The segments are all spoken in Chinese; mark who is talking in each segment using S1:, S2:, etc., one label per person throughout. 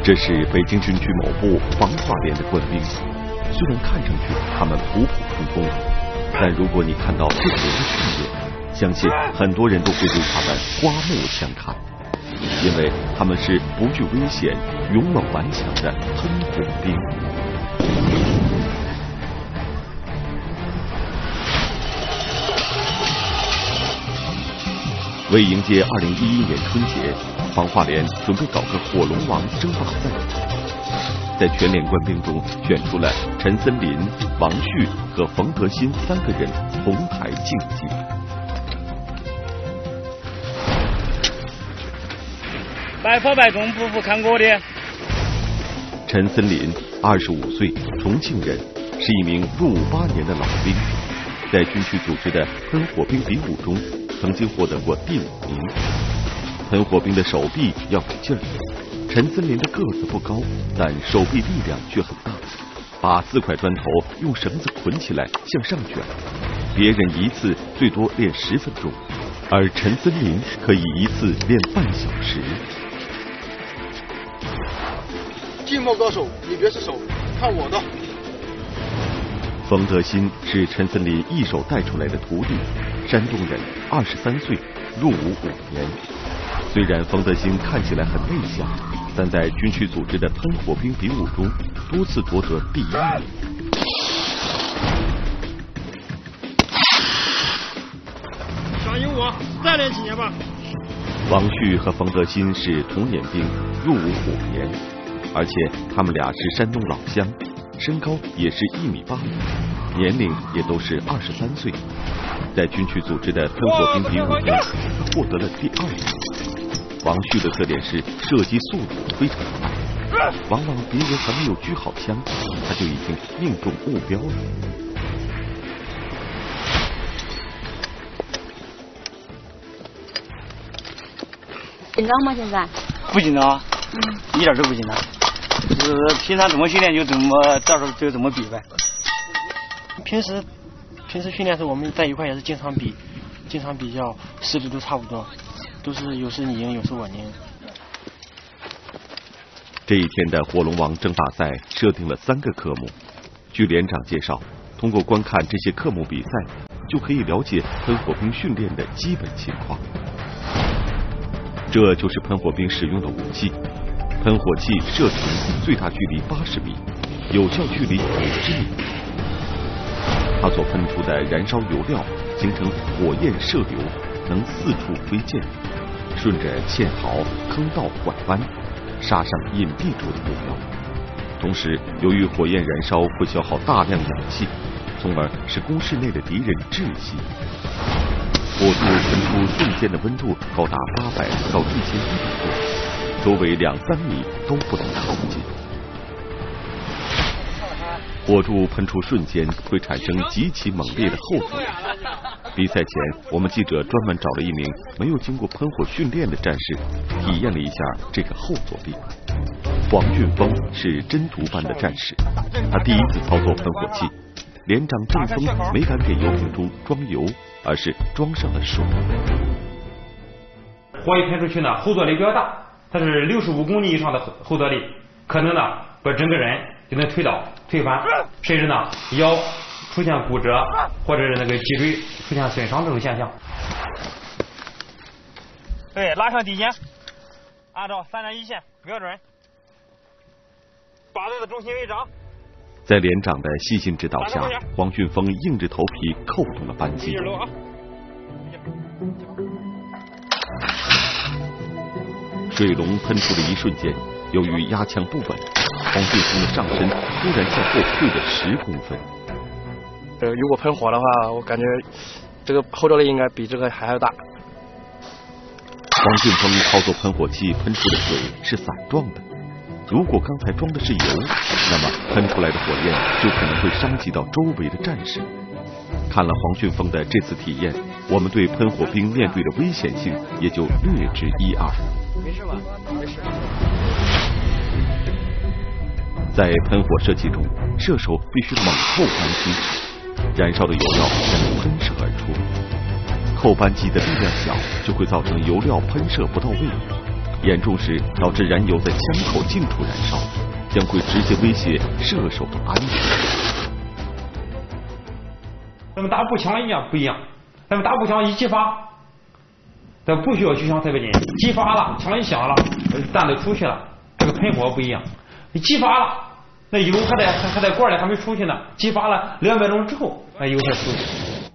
S1: 这是北京军区某部防化连的官兵，虽然看上去他们普普通通，但如果你看到这个人的训练，相信很多人都会对他们刮目相看，因为他们是不惧危险、勇猛顽强的喷火兵。为迎接2011年春节，防化连准备搞个火龙王争霸赛，在全连官兵中选出了陈森林、王旭和冯德新3个人同台竞技。
S2: 百发百中，不服看我的。
S1: 陈森林25岁，重庆人，是一名入伍8年的老兵，在军区组织的喷火兵比武中曾经获得过第5名。喷火兵的手臂要有劲儿，陈森林的个子不高，但手臂力量却很大，把4块砖头用绳子捆起来向上卷，别人一次最多练10分钟，而陈森林可以一次练半小时。
S3: 近墨高手，你别失手，看我的。
S1: 冯德新是陈森林一手带出来的徒弟，山东人，23岁，入伍5年。虽然冯德新看起来很内向，但在军区组织的喷火兵比武中多次夺得第1名。
S3: 相信我，再练几年吧。
S1: 王旭和冯德新是同年兵，入伍5年，而且他们俩是山东老乡，身高也是1.8米，年龄也都是23岁。在军区组织的喷火兵比武中，他获得了第2名。王旭的特点是射击速度非常快，往往别人还没有举好枪，他就已经命中目标了。
S4: 紧张吗？现在？
S2: 不紧张，一点都不紧张。就是平常怎么训练就怎么，到时候就怎么比呗。
S5: 平时训练的时候，我们在一块也是经常比较，实力都差不多，都是有时你赢，有时我赢。
S1: 这一天的火龙王争霸赛设定了3个科目。据连长介绍，通过观看这些科目比赛，就可以了解喷火兵训练的基本情况。这就是喷火兵使用的武器。喷火器射程最大距离80米，有效距离50米。它所喷出的燃烧油料形成火焰射流，能四处飞溅，顺着堑壕、坑道拐弯，杀上隐蔽处的目标。同时，由于火焰燃烧会消耗大量氧气，从而使工事内的敌人窒息。火柱喷出瞬间的温度高达800到1100度，周围2-3米都不能靠近。火柱喷出瞬间会产生极其猛烈的后坐力。比赛前，我们记者专门找了一名没有经过喷火训练的战士，体验了一下这个后坐力。黄俊峰是真图班的战士，他第一次操作喷火器，连长郑峰没敢给油瓶中装油，而是装上了水。
S6: 火一喷出去呢，后坐力比较大，它是65公斤以上的后坐力，可能呢把整个人就能推翻，甚至呢腰出现骨折，或者是那个脊椎出现损伤这种现象。对，拉上底线，按照3.1线标准，把队的重心为掌。
S1: 在连长的细心指导下，黄俊峰硬着头皮扣动了扳机。水龙喷出的一瞬间，由于压枪不稳，黄俊峰的上身突然向后退了10公分。
S5: 如果喷火的话，我感觉这个后坐力应该比这个还要大。
S1: 黄俊峰操作喷火器喷出的水是伞状的，如果刚才装的是油，那么喷出来的火焰就可能会伤及到周围的战士。看了黄俊峰的这次体验，我们对喷火兵面对的危险性也就略知一二。
S5: 没事吧？没事。
S1: 在喷火射击中，射手必须猛扣扳机，燃烧的油料才能喷射而出。扣扳机的力量小，就会造成油料喷射不到位。 严重时导致燃油在枪口近处燃烧，将会直接威胁射手的安全。
S6: 那么打步枪不一样，那么打步枪一击发，它不需要距枪特别近，击发了，枪一响了，弹都出去了，这个喷火不一样，你击发了，那油还在罐里还没出去呢，击发了2秒钟之后，那油才出去。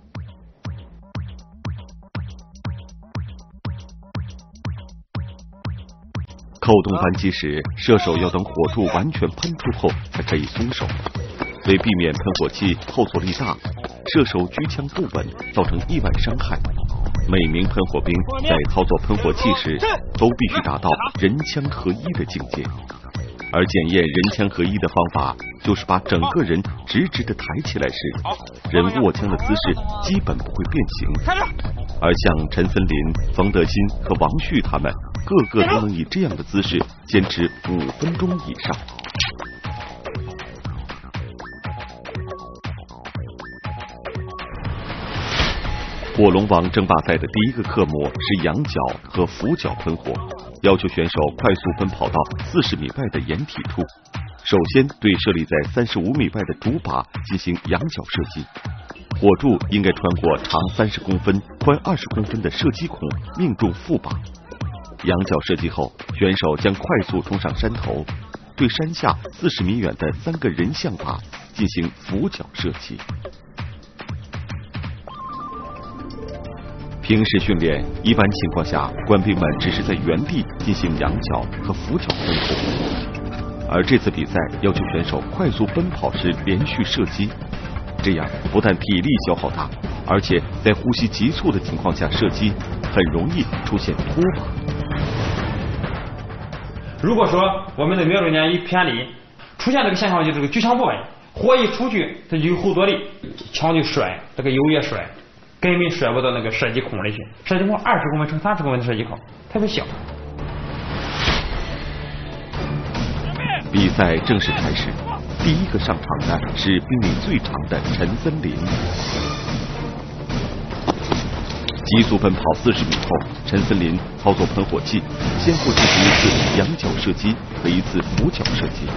S1: 扣动扳机时，射手要等火柱完全喷出后才可以松手。为避免喷火器后坐力大，射手举枪不稳，造成意外伤害，每名喷火兵在操作喷火器时都必须达到人枪合一的境界。而检验人枪合一的方法，就是把整个人直直的抬起来时，人握枪的姿势基本不会变形。而像陈森林、冯德新和王旭他们，个个都能以这样的姿势坚持5分钟以上。火龙王争霸赛的第一个科目是仰角和俯角喷火，要求选手快速奔跑到40米外的掩体处，首先对设立在35米外的主靶进行仰角射击。火柱应该穿过长30公分、宽20公分的射击孔，命中副靶。仰角射击后，选手将快速冲上山头，对山下40米远的3个人像靶进行俯角射击。平时训练，一般情况下，官兵们只是在原地进行仰角和俯角喷火，而这次比赛要求选手快速奔跑时连续射击，这样不但体力消耗大，而且在呼吸急促的情况下射击，很容易出现脱靶。
S6: 如果说我们的瞄准点一偏离，出现这个现象，就这个举枪不稳，火一出去，它就有后坐力，枪就甩，这个油也甩。根本甩不到那个射击孔里去，射击孔20公分乘30公分的射击孔特别小。
S1: 比赛正式开始，第一个上场的是兵龄最长的陈森林。急速奔跑40米后，陈森林操作喷火器，先后进行一次仰角射击和一次俯角射击。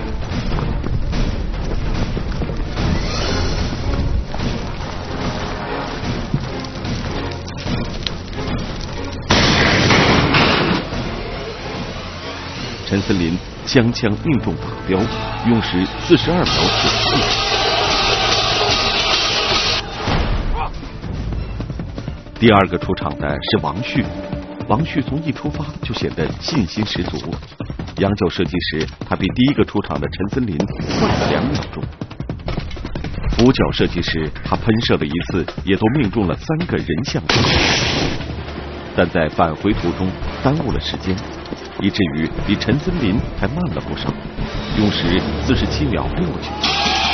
S1: 陈森林将枪命中靶标，用时42秒94。第二个出场的是王旭，王旭从一出发就显得信心十足。仰角射击时，他比第一个出场的陈森林快了2秒钟。俯角射击时，他喷射了一次，也都命中了3个人像靶，但在返回途中耽误了时间，以至于比陈森林还慢了不少，用时47秒69。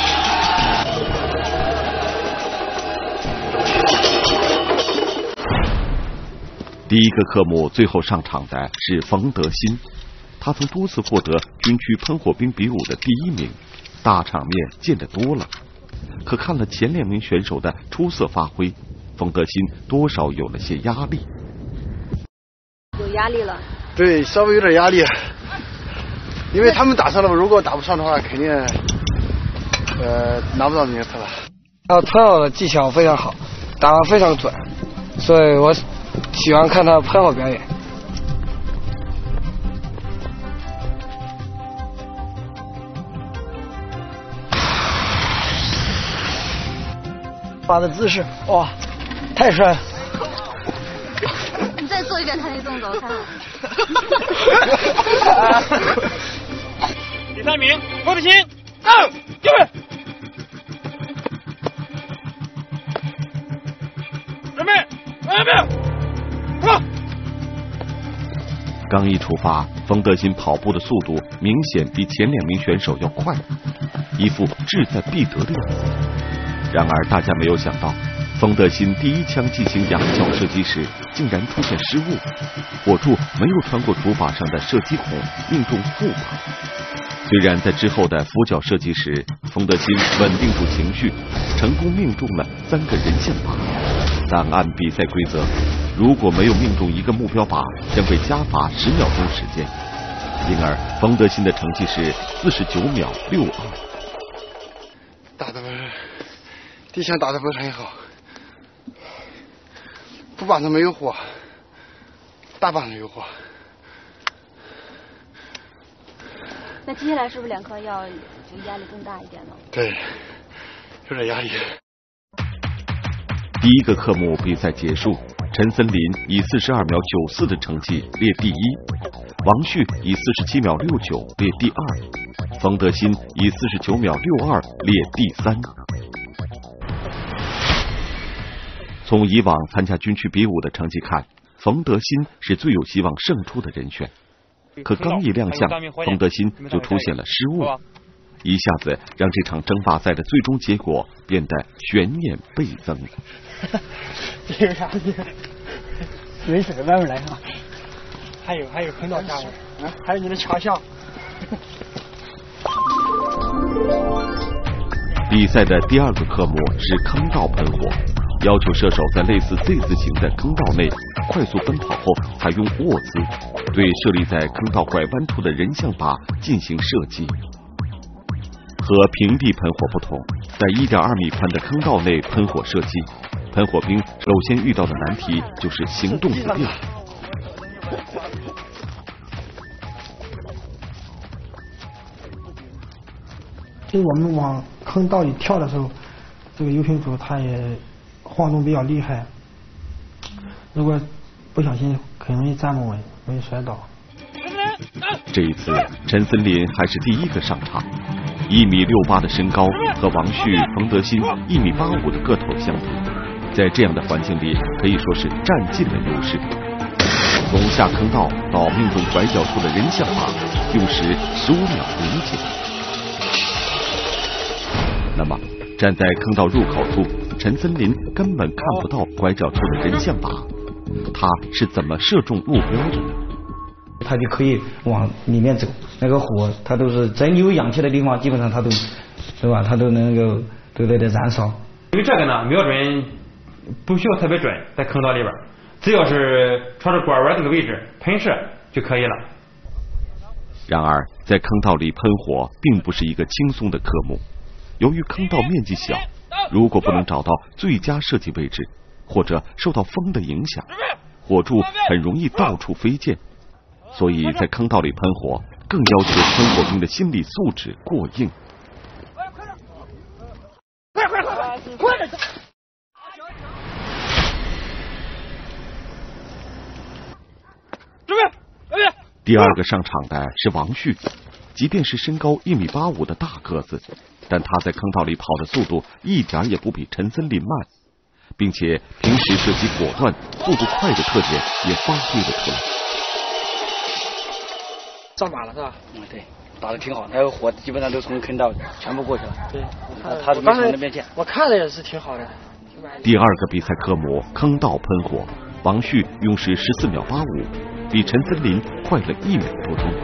S1: 第一个科目最后上场的是冯德新，他曾多次获得军区喷火兵比武的第1名，大场面见得多了。可看了前2名选手的出色发挥，冯德新多少有了些压力。
S4: 有压力了？
S3: 对，稍微有点压力，因为他们打上了，如果打不上的话，肯定拿不到名次了。
S7: 他喷火的技巧非常好，打得非常准，所以我喜欢看他喷火表演。
S8: 发的姿势，哇，太帅了！
S4: 你再做一遍他那动作，我看看。
S6: 第3名，冯德新，上，就位，准备，准备，走。
S1: 刚一出发，冯德新跑步的速度明显比前2名选手要快，一副志在必得的样子。然而大家没有想到，冯德新第1枪进行仰角射击时，竟然出现失误，火柱没有穿过主靶上的射击孔，命中副靶。虽然在之后的俯角射击时，冯德新稳定住情绪，成功命中了3个人像靶，但按比赛规则， 如果没有命中一个目标靶，将被加罚10秒钟时间。因而冯德新的成绩是49秒62。
S3: 打的第一枪打的不是很好，不靶上没有火，大靶上有火。
S4: 那接下来是不是2颗药就压力更大一点呢？
S3: 对，有点压力。
S1: 第一个科目比赛结束，陈森林以42秒94的成绩列第1，王旭以47秒69列第2，冯德新以49秒62列第3。从以往参加军区比武的成绩看，冯德新是最有希望胜出的人选。可刚一亮相，冯德新就出现了失误，一下子让这场争霸赛的最终结果变得悬念倍增。
S8: 这有啥的？没事，慢慢来啊。还有坑道下面，还有你的强项。
S1: 比赛的第2个科目是坑道喷火，要求射手在类似 Z 字形的坑道内快速奔跑后，采用握姿对设立在坑道拐弯处的人像靶进行射击。和平地喷火不同，在1.2米宽的坑道内喷火射击，喷火兵首先遇到的难题就是行动不便。
S9: 就我们往坑道里跳的时候，这个游艇组它也晃动比较厉害，如果不小心很容易站不稳，容易摔倒。
S1: 这一次陈森林还是第1个上场，1米68的身高和王旭、冯德新1米85的个头相比，在这样的环境里可以说是占尽了优势。从下坑道到命中拐角处的人像靶，用时15秒09。那么站在坑道入口处，陈森林根本看不到拐角处的人像靶，他是怎么射中目标的呢？
S10: 他就可以往里面走，那个火它都是真有氧气的地方，基本上它都，对吧？它都能够对的燃烧。
S6: 因为这个呢，瞄准不需要特别准，在坑道里边，只要是朝着拐弯这个位置喷射就可以了。
S1: 然而，在坑道里喷火并不是一个轻松的科目，由于坑道面积小，如果不能找到最佳射击位置，或者受到风的影响，火柱很容易到处飞溅。所以在坑道里喷火，更要求喷火兵的心理素质过硬。
S8: 快点！准备！
S1: 第2个上场的是王旭，即便是身高1米85的大个子，但他在坑道里跑的速度一点也不比陈森林慢，并且平时射击果断、速度快的特点也发挥了出来。
S8: 上靶了是吧？
S2: 对，打得挺好，那个火基本上都从坑道全部过去了。
S8: 对，
S2: 他没从那边见。
S8: 我看了也是挺好的。
S1: 第2个比赛科目坑道喷火，王旭用时14秒85，比陈森林快了1秒多钟。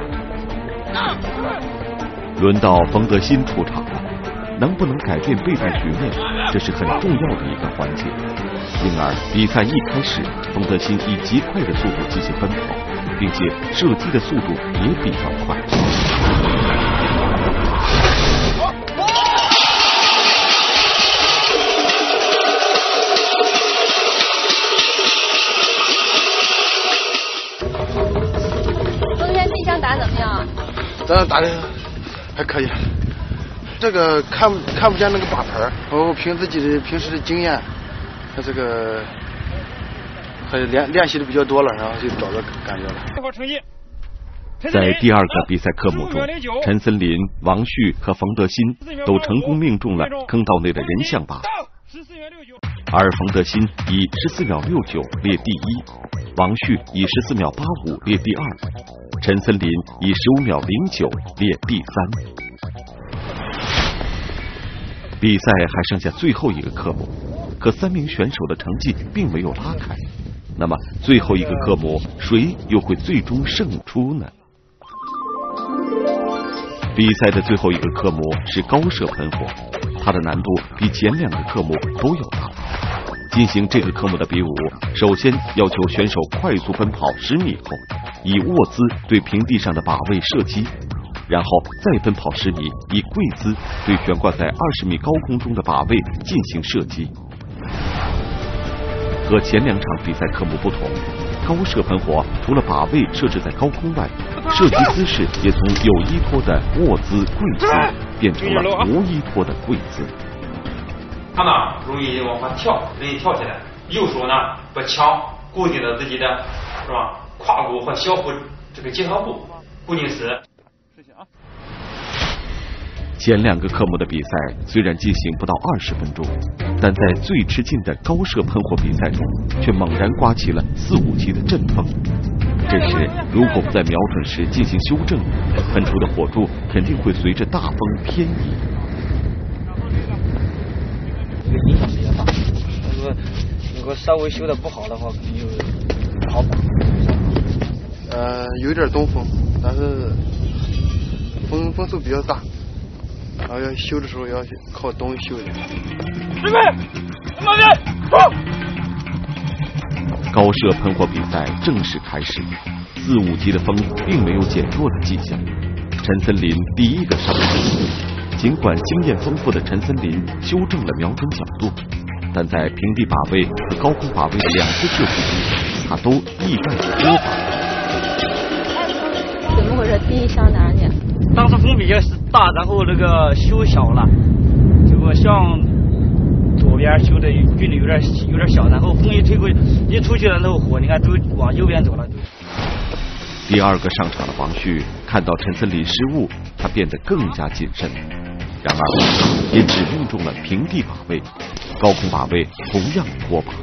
S1: 轮到冯德新出场了，能不能改变备战局面，这是很重要的一个环节。因而比赛一开始，冯德新以极快的速度进行奔跑，并且射击的速度也比较快。
S4: 昨天第一枪打怎么样？
S3: 咱打的还可以，这个看不见那个靶盘，我凭自己的平时的经验，他这个还练习的比较多了，然后就找到感觉了。
S1: 在第2个比赛科目中，陈森林、王旭和冯德新都成功命中了坑道内的人像靶，而冯德新以14秒69列第1，王旭以14秒85列第2，陈森林以15秒09列第3。比赛还剩下最后一个科目，可3名选手的成绩并没有拉开。那么最后一个科目，谁又会最终胜出呢？比赛的最后一个科目是高射喷火，它的难度比前2个科目都要大。 进行这个科目的比武，首先要求选手快速奔跑10米后，以卧姿对平地上的靶位射击，然后再奔跑10米，以跪姿对悬挂在20米高空中的靶位进行射击。和前2场比赛科目不同，高射喷火除了靶位设置在高空外，射击姿势也从有依托的卧姿、跪姿变成了无依托的跪姿。
S6: 他呢容易往上跳，容易跳起来。右手呢把枪固定到自己的是吧胯骨和小腹这个结合部，固定死。
S1: 前2个科目的比赛虽然进行不到20分钟，但在最吃劲的高射喷火比赛中，却猛然刮起了4、5级的阵风。这时如果不在瞄准时进行修正，喷出的火柱肯定会随着大风偏移。
S10: 影响比较大，如果稍微修的不好的话，可能就不好打。
S3: 有点东风，但是风速比较大，然后要修的时候要靠东修的。
S11: 准备，慢点，
S1: 高射喷火比赛正式开始，4、5级的风并没有减弱的迹象。陈森林第一个上场。尽管经验丰富的陈森林修正了瞄准角度，但在平地靶位和高空靶位的2次射击中，他都意外的脱靶。
S4: 怎么回事？第一枪哪儿呢？
S2: 当时风比较大，然后那个修小了，结果向左边修的距离有点小，然后风一吹过去，一出去了那个火，你看都往右边走了。
S1: 第2个上场的王旭看到陈森林失误，他变得更加谨慎。然而也只命中了平地靶位，高空靶位同样脱靶。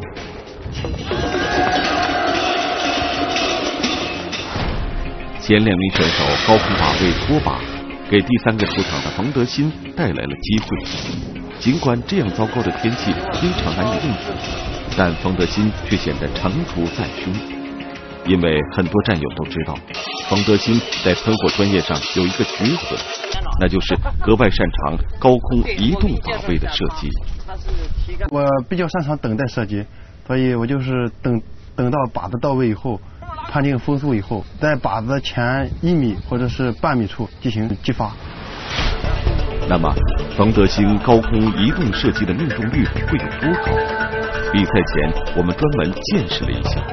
S1: 前2名选手高空靶位脱靶，给第3个出场的冯德新带来了机会。尽管这样糟糕的天气非常难以应付，但冯德新却显得成竹在胸。因为很多战友都知道，冯德新在喷火专业上有一个绝活，那就是格外擅长高空移动靶位的射击。
S3: 我比较擅长等待射击，所以我就是等到靶子到位以后，判定风速以后，在靶子前1米或者是半米处进行击发。
S1: 那么冯德新高空移动射击的命中率会有多高？比赛前我们专门见识了一下。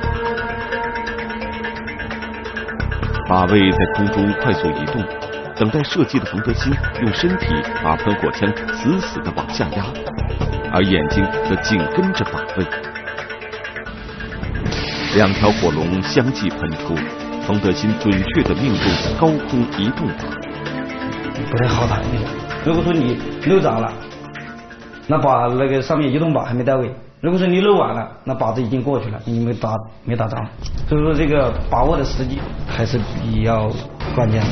S1: 靶位在空中快速移动，等待射击的冯德新用身体把喷火枪死死地往下压，而眼睛则紧跟着靶位。2条火龙相继喷出，冯德新准确地命中高空移动靶。
S10: 不太好打那个。如果说你漏早了，那把那个上面移动靶还没到位；如果说你漏晚了，那靶子已经过去了，你没打着。所以说这个把握的时机还是比较关键的。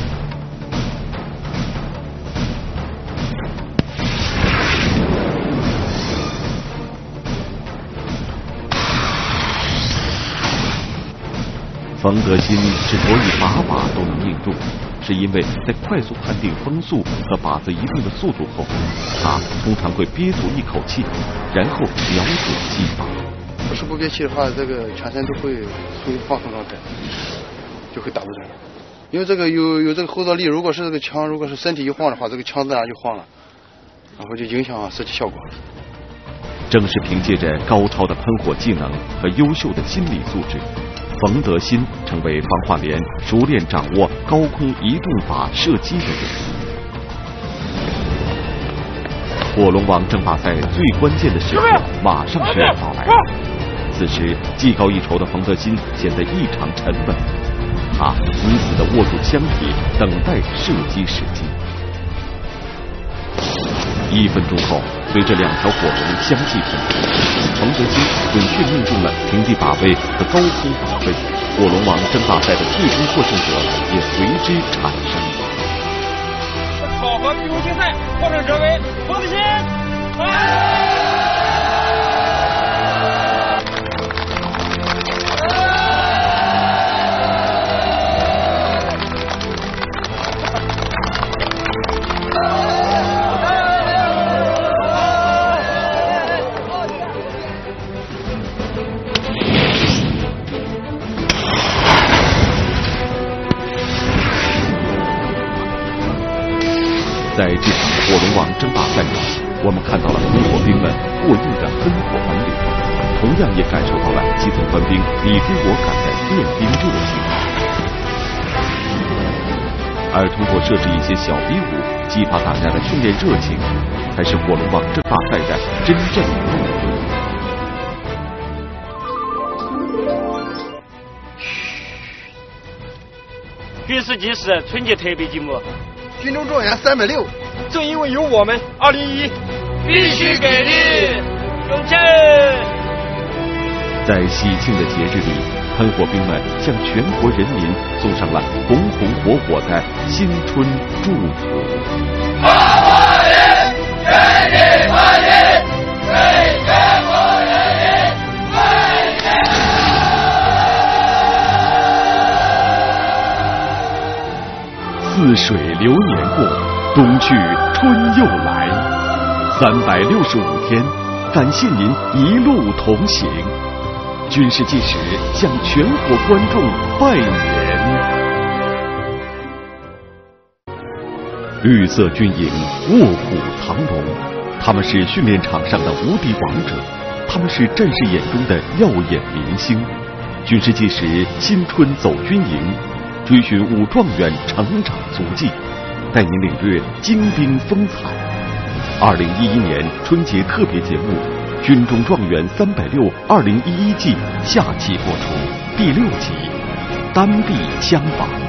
S1: 冯德新之所以把靶都能命中，是因为在快速判定风速和靶子移动的速度后，他通常会憋足一口气，然后瞄准击发。
S3: 要是不憋气的话，这个全身都会处于放松状态，就会打不准。因为这个有这个后坐力，如果是这个枪，如果是身体一晃的话，这个枪自然就晃了，然后就影响射击效果。
S1: 正是凭借着高超的喷火技能和优秀的心理素质，冯德新成为防化连熟练掌握高空移动靶射击的人。火龙王争霸赛最关键的时刻马上就要到来了。此时技高一筹的冯德新显得异常沉稳，他死死地握住枪体，等待射击时机。1分钟后，随着2条火龙相继喷出，冯德新准确命中了平地靶位和高空靶位，火龙王争霸赛的最终获胜者也随之产生。
S11: 考核比武竞赛获胜者为冯德新。
S1: 在这场火龙王争霸战中，我们看到了喷火兵们过硬的喷火本领，同样也感受到了基层官兵你追我赶的练兵热情。而通过设置一些小比武，激发大家的训练热情，才是火龙王争霸赛的真正目的。
S2: 军事纪实春节特别节目，
S3: 军中状元360，
S8: 正因为有我们，201
S2: 必须给力，勇气！
S1: 在喜庆的节日里，喷火兵们向全国人民送上了红红火火的新春祝福。
S11: 欢迎，全体欢迎，为全国人民为民。
S1: 似水流年过，冬去春又来。365天，感谢您一路同行。军事纪实向全国观众拜年。绿色军营卧虎藏龙，他们是训练场上的无敌王者，他们是战士眼中的耀眼明星。军事纪实新春走军营，追寻武状元成长足迹，带您领略精兵风采。2011年春节特别节目《军中状元360》2011季下期播出第6集，单臂枪法。